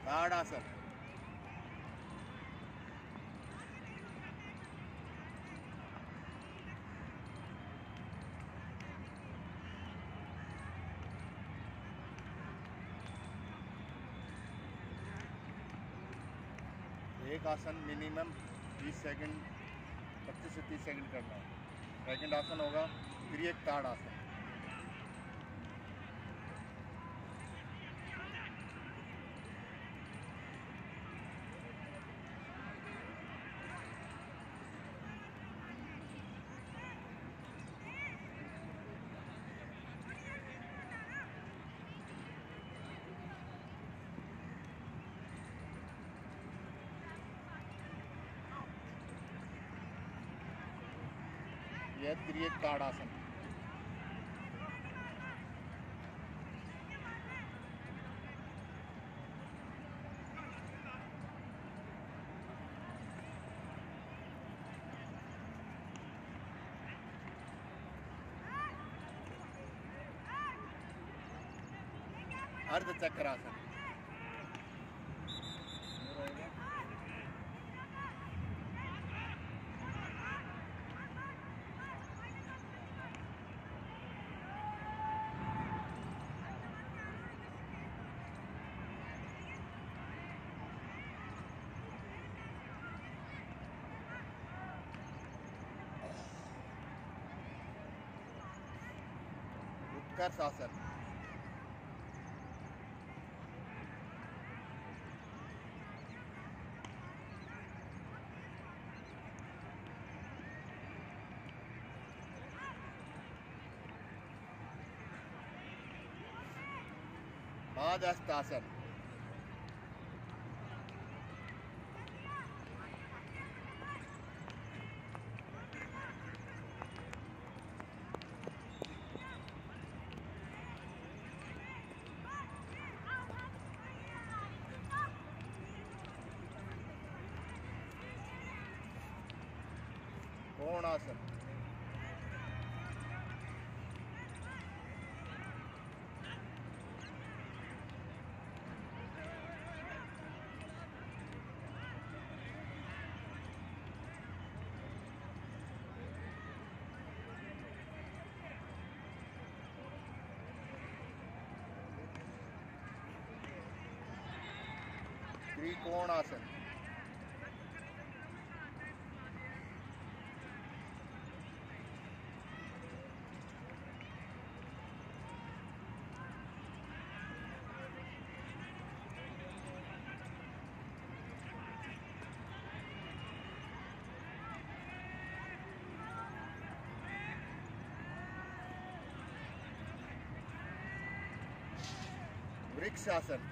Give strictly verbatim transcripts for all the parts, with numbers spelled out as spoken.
ताड़ासन। एक आसन मिनिमम बीस सेकंड, पच्चीस से तीस सेकंड करना है। सेकंड आसन होगा फिर एक ताड़ आसन। यह त्रिएक ताड़ासन। अर्ध चक्रासन। उत्कर्ष आसन। पादहस्तासन। कोणासन। त्रिकोणासन। वृक्षासन।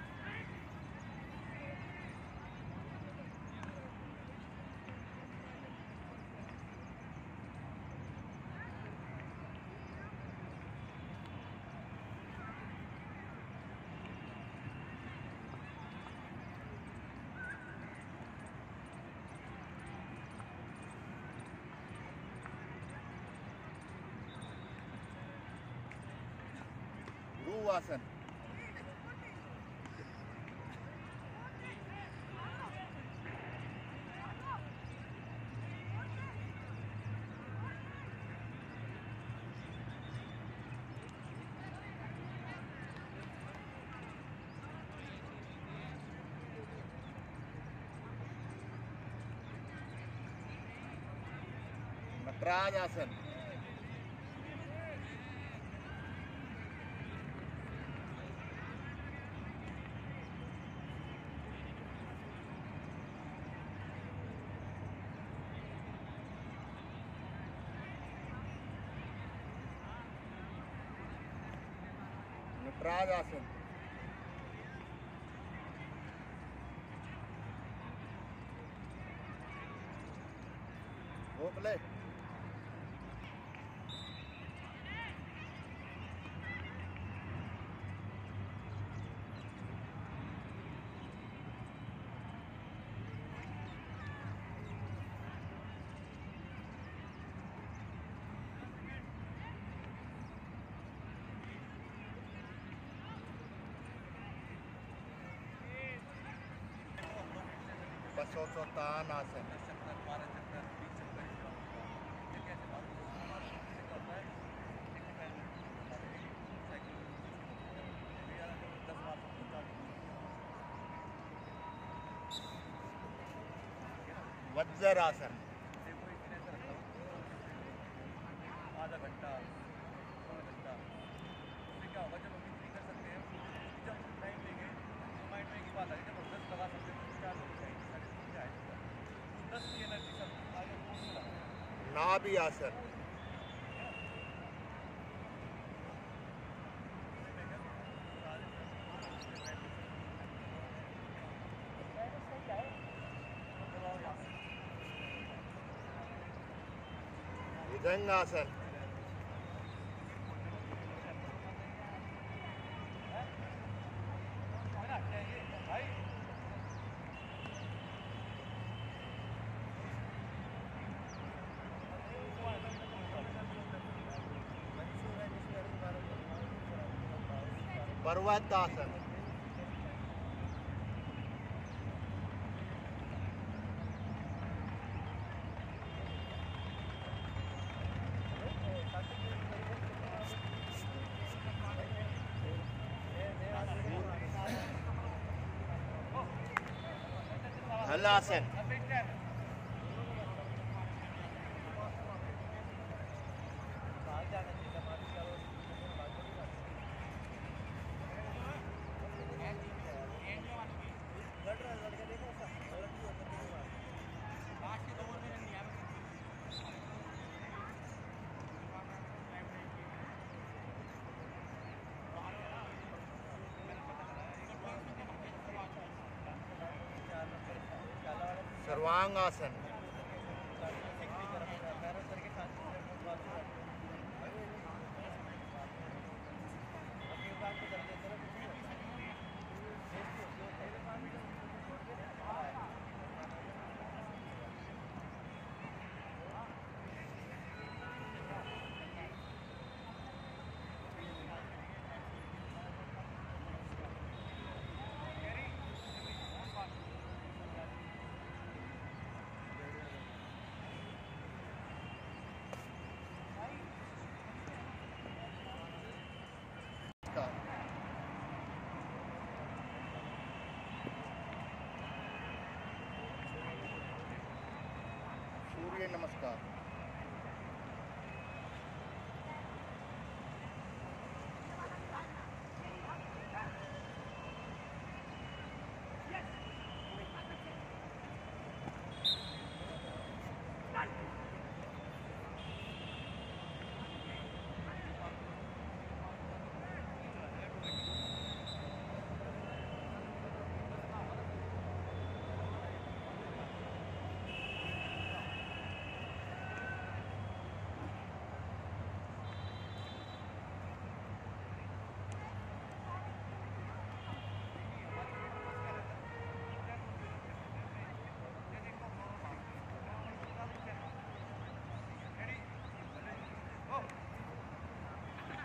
ध्रुवासन। नटराज आसन। नटराज आसन। भोपले। वसोत्तान आसन। दस चक्कर, बारह चक्कर, बीस चक्कर इस तरह होता है। ये कैसे मालूम होता है? इससे क्या होता है, एक ही टाइम में साइकिल दस बार सबको चालू वज्रासन। देखो एक दिन ऐसा रखा आधा घंटा पौना घंटा, उससे क्या होगा जब हम इतनी कर सकते हैं, जब टाइम लेंगे तो माइंड में एक ही बात आ गई, जब हम दस लगा सकते हैं तो चार लोग चाहिए, साढ़े तीन जाए तो दस की एनर्जी सब आगे फोन में लगा। नाभि आसन। भुजंगासन। पर्वतासन। हलासन। सर्वांगासन। सूर्य नमस्कार।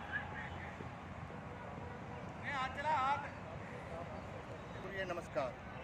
सूर्य नमस्कार।